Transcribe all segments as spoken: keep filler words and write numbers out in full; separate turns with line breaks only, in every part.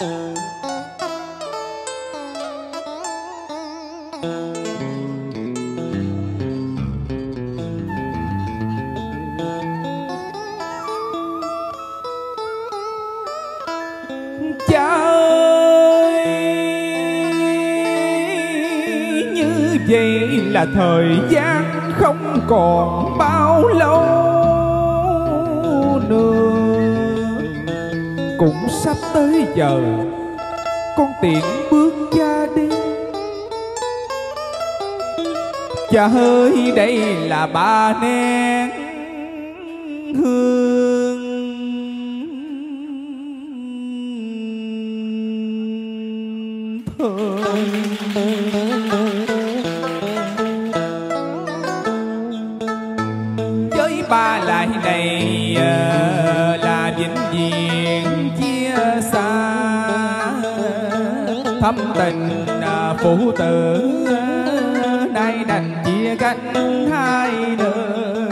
Vậy là thời gian không còn bao lâu nữa, cũng sắp tới giờ con tiễn bước cha đi. Cha ơi, đây là ba nén hương thơm. Ba lại này là vĩnh viễn chia xa, thâm tình phụ tử nay đành chia cách hai nơi.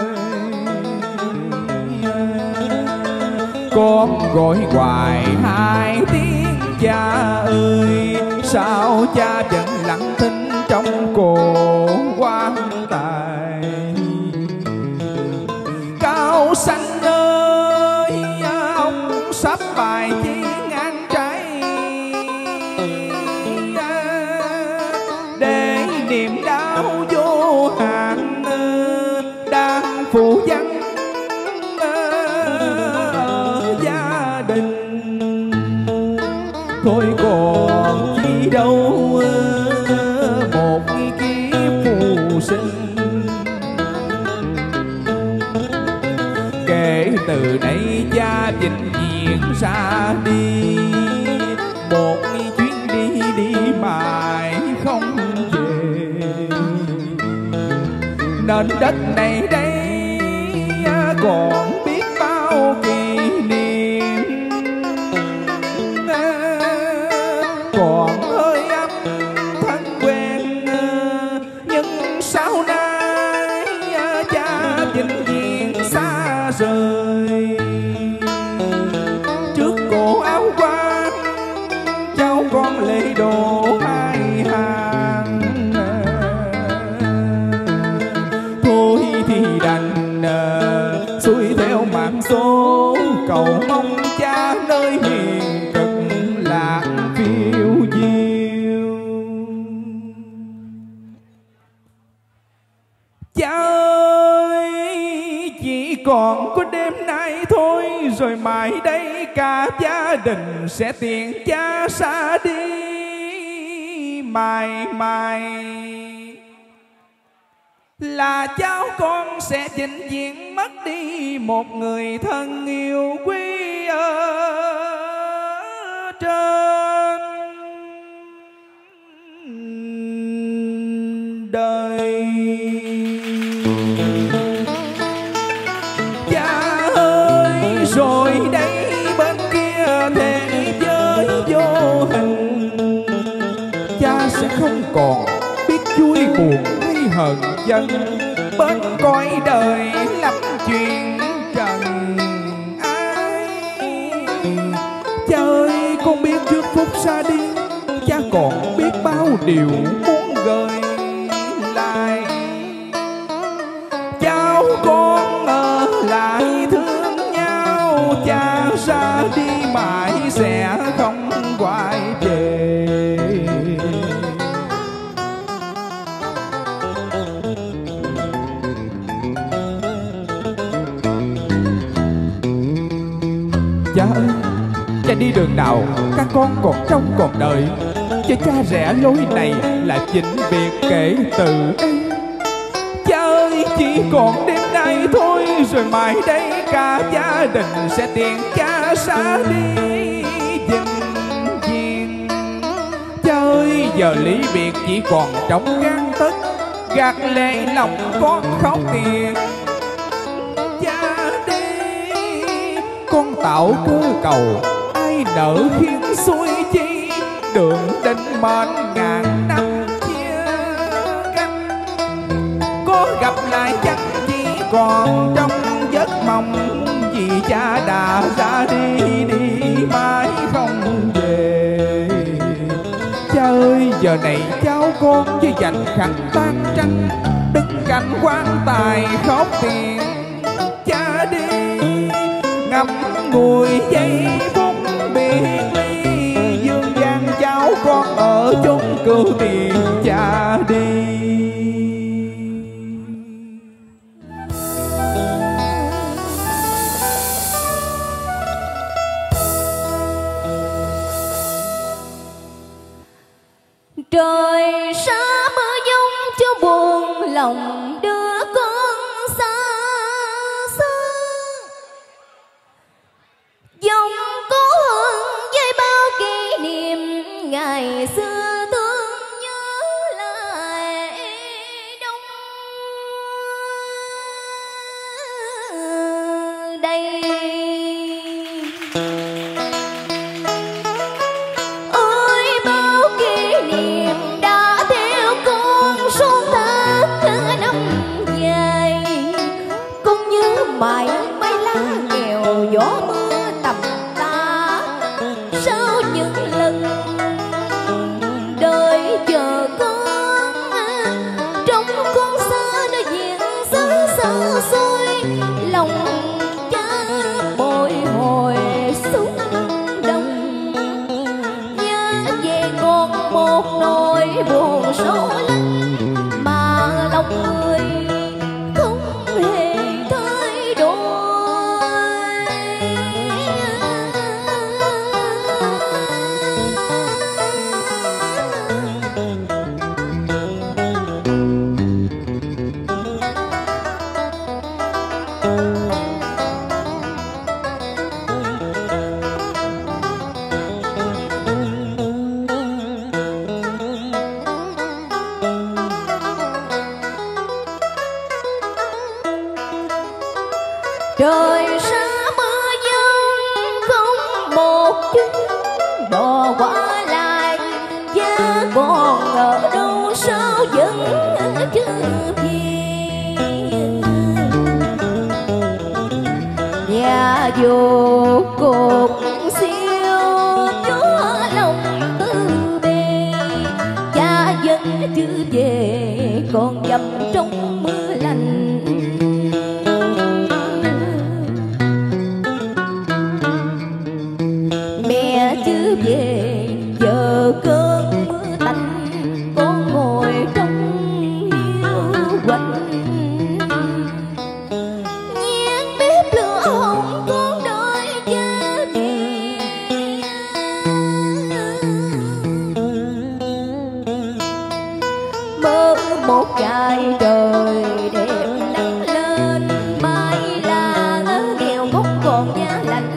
Con gọi hoài hai tiếng cha ơi, sao cha vẫn lặng thinh trong cổ quan tài. Cao xanh ơi, ông sắp bài chi ngang trái, để niềm đau vô hạn đang phụ vắng ở gia đình. Thôi còn chi đâu một kiếp phù sinh, kể từ nay cha vĩnh viễn ra đi, một chuyến đi đi mãi không về. Nên đất này đây còn biết bao kỷ niệm, còn hơi ấm thân quen, nhưng sau này cha vĩnh viễn xa rời. Trước cổ áo quan cháu con lệ đổ hai hàng, thôi thì đành xuôi theo mạng số, cầu mong cha nơi miền cực lạc phiêu diêu. Cha ơi, chỉ còn có đêm nay thôi, rồi mai đây cả gia đình sẽ tiễn cha xa đi. Mai mai là cháu con sẽ vĩnh viễn mất đi một người thân yêu quý ở trên đời. Cha ơi, rồi đây bên kia thế giới vô hình, cha sẽ không còn biết vui buồn hay hờn dân. Bên cõi đời lắm chuyện trần ai. Cha ơi, con biết trước phút xa đi, cha còn biết bao điều muốn gửi lại. Cháu con ở lại thương nhau, cha ra đi mãi sẽ không quay về. Cha ơi, cha đi đường nào các con còn trông còn đợi, cho cha rẽ lối này là vĩnh biệt kể từ đây. Cha ơi, chỉ còn đêm nay thôi, rồi mai đây cả gia đình sẽ tiễn cha xa đi vĩnh viễn. Cha ơi, giờ lý biệt chỉ còn trong gan tấc, gạt lệ lòng con khóc tiền. Cha đi, con tạo cơ cầu ai nỡ khiến xuôi chi, đường định mệnh ngàn năm chia cắt. Có gặp lại chắc chỉ còn trong giấc mộng, vì cha đã ra đi đi mãi không về. giờ này cháu con với dành khăn tan tranh, đứng cạnh quan tài khóc tiền cha đi, ngậm ngùi giây phút biệt ly, dương gian cháu con ở chung cửu tiền cha đi.
Trời xa mưa giông cho buồn lòng đứa con xa xứ, dòng cố hương với bao kỷ niệm ngày xưa thương nhớ lại đông đây. Mãi mấy lá nghèo gió mưa tầm ta, sau những lần đợi chờ con, trong con xa nơi diện xa xa xôi, lòng cha bồi hồi xúc động, nhớ về còn một nỗi buồn sâu lắng mà lòng người trời xa mưa giông không một chút đò qua lại, giá còn ở đâu sao vẫn chưa về. Nhà dù cột siêu chúa lòng tư bề, cha vẫn chưa về còn dầm trong mưa lạnh. Chưa về giờ cơn mưa tạnh, con ngồi trong hiu quạnh, nhang bếp lửa hồng con đợi cha về. Mơ một ngày trời đẹp nắng lên, mai là nghèo ngốc còn giá lạnh.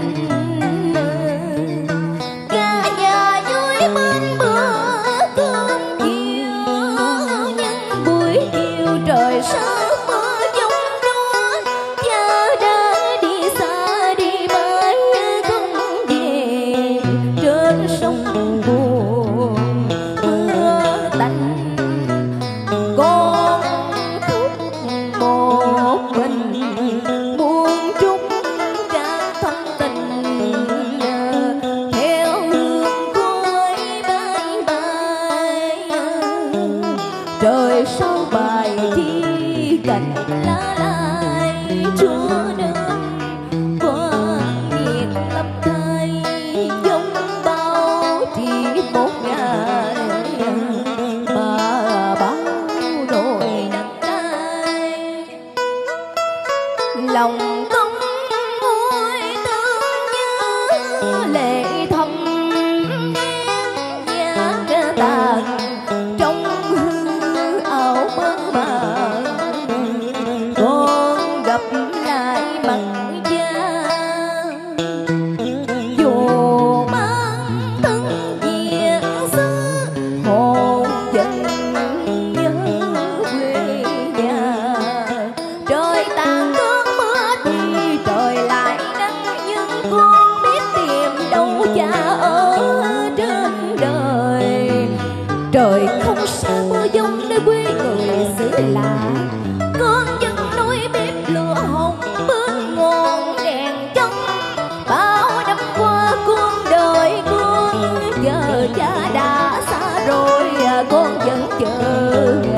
Trời xa mưa giông đó, cha đã đi xa đi mãi không về, trên sông buồn mưa tạnh, con khóc một mình buồn chút cha thâm tình, theo hương khói bay bay. Trời sau bài thi cành lá lai chúa đơn quan nghiệt lắm thay, giống bao chỉ một ngày mà bao nỗi đắng cay. Lòng công môi thương nhớ lệ thầm nén giá tàn trong hư ảo mơ màng, con gặp lại mặt cha dù mang thân diện xứ, hồn vẫn nhớ quê nhà. Trời tàn cơn mưa thì trời lại nắng, nhưng con biết tìm đâu cha ở trên đời. Trời không xa mưa giông nơi quê người xứ lạ, con vẫn nuôi bếp lửa hồng bước ngọn đèn trong. Bao năm qua con đời con, giờ cha đã xa rồi con vẫn chờ